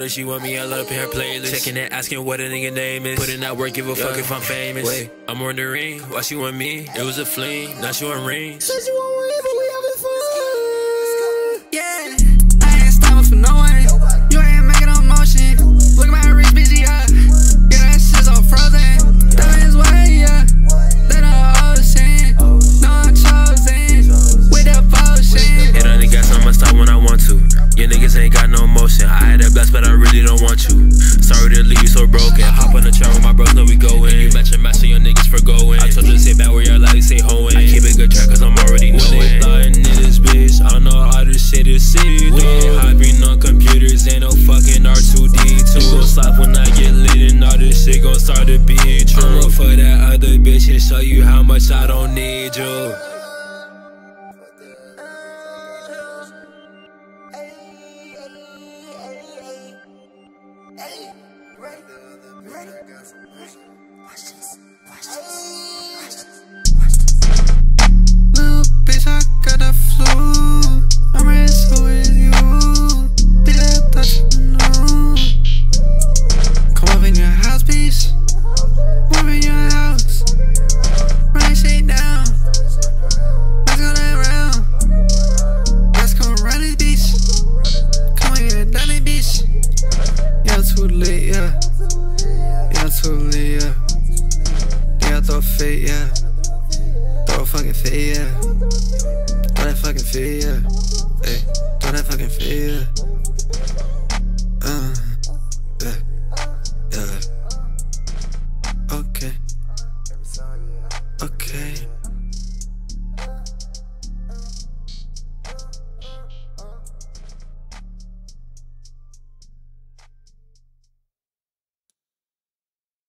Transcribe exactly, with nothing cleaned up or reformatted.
her, she want me all up in her playlist. Checking it, asking what a nigga name is. Putting out work, give a fuck if I'm famous. Wait, I'm wondering why she want me. It was a fling, now she want rings. Said you want me, but we having fun. Yeah, I ain't stopping for no one. You ain't making no motion. Look at my wrist, bitch, yeah. Yeah, that shit's all frozen. Diamonds way, yeah. They the ocean. No, I'm chosen with devotion. Hit on the gas, I'ma stop when I want to. Your niggas ain't got no motion. I had that blast, but I really don't want you. Sorry to leave you so broken. Hop on the train with my bros, know we going. You match and match, so your niggas for going. I told you to sit back where you're allowed to say hoeing. I keep it good track, cause I'm already knowing. Slidin in this bitch, I don't know how this shit is see. We ain't hopping on computers, ain't no fucking R two D two. You gon' slap when I get lit, and all this shit gon' start to be true. I'ma for that other bitch and show you how much I don't need you. Hey, ready? You ready? Watch this. Watch this. Watch this. Watch this. Little bitch, I got the flu. I'm ready, so with you. Bitch, I thought you knew. Come up in your house, bitch. Come up in your house. Run that shit down. Let's go that round. Let's come run this bitch. Come on, get done it, bitch. Yeah, too late, yeah. Yeah, too late, yeah. Yeah, throw a fade, yeah. Throw a fucking fade, yeah. Throw that fucking fade, yeah. Hey, throw that fucking fade, yeah.